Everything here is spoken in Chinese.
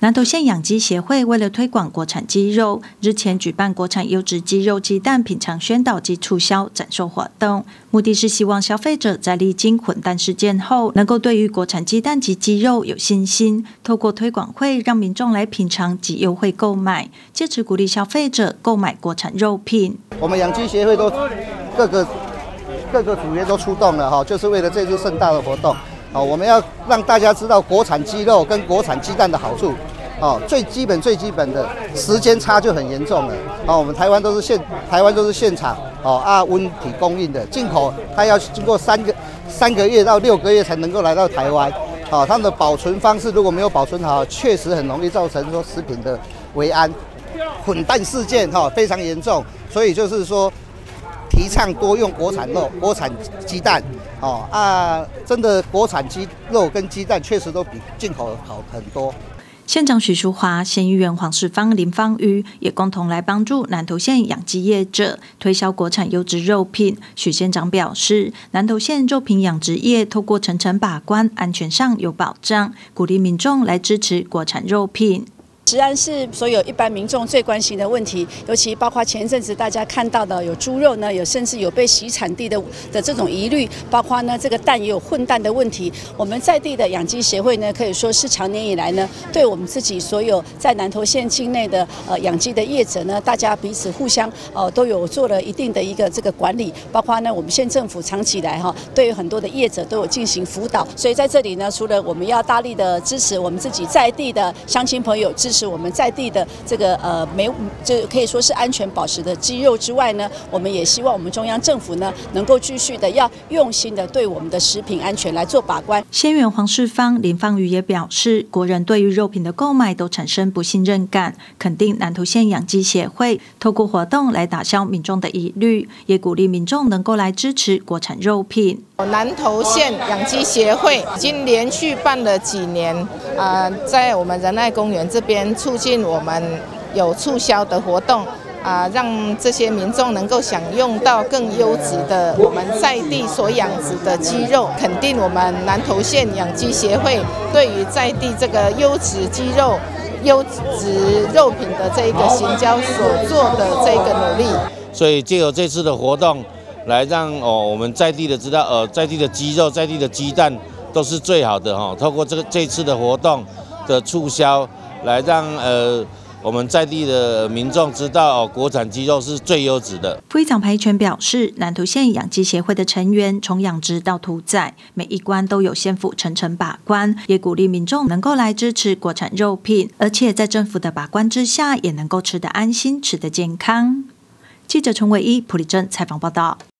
南投县养鸡协会为了推广国产鸡肉，日前举办国产优质鸡肉鸡蛋品尝宣导及促销展售活动，目的是希望消费者在历经混蛋事件后，能够对于国产鸡蛋及鸡肉有信心。透过推广会，让民众来品尝及优惠购买，借此鼓励消费者购买国产肉品。 我们养鸡协会都各个组员都出动了哈，就是为了这次盛大的活动。我们要让大家知道国产鸡肉跟国产鸡蛋的好处。最基本的时间差就很严重了。我们台湾都是现场温体供应的，进口它要经过3个月到6个月才能够来到台湾。他们的保存方式如果没有保存好，确实很容易造成说食品的危安。混蛋事件非常严重，所以就是说提倡多用国产肉、国产鸡蛋。真的国产鸡肉跟鸡蛋确实都比进口好很多。 县长许淑华、县议员黄世芳、林芳瑜也共同来帮助南投县养鸡业者推销国产优质肉品。许县长表示，南投县肉品养殖业透过层层把关，安全上有保障，鼓励民众来支持国产肉品。 食安是所有一般民众最关心的问题，尤其包括前一阵子大家看到的有猪肉呢，甚至有被洗产地的这种疑虑，包括呢这个蛋也有混蛋的问题。我们在地的养鸡协会呢，可以说是长年以来呢，对我们自己所有在南投县境内的养鸡的业者呢，大家彼此互相都有做了一定的一个这个管理，包括呢我们县政府长期以来对于很多的业者都有进行辅导。所以在这里呢，除了我们要大力的支持我们自己在地的乡亲朋友，支持我们在地的这个就可以说是安全保持的鸡肉之外呢，我们也希望我们中央政府呢能够继续的要用心的对我们的食品安全来做把关。 县员黄世芳、林芳瑜也表示，国人对于肉品的购买都产生不信任感，肯定南投县养鸡协会透过活动来打消民众的疑虑，也鼓励民众能够来支持国产肉品。 南投县养鸡协会已经连续办了几年，在我们仁爱公园这边促进我们有促销的活动，让这些民众能够享用到更优质的我们在地所养殖的鸡肉，肯定我们南投县养鸡协会对于在地这个优质鸡肉、优质肉品的这一个行销所做的这个努力。 所以藉由这次的活动，来让我们在地的知道，在地的鸡肉、在地的鸡蛋都是最好的透过这次的活动的促销，来让我们在地的民众知道国产鸡肉是最优质的。 副议长潘一全表示，南投县养鸡协会的成员从养殖到屠宰，每一关都有县府层层把关，也鼓励民众能够来支持国产肉品，而且在政府的把关之下，也能够吃得安心、吃得健康。记者陈伟一、埔里镇采访报道。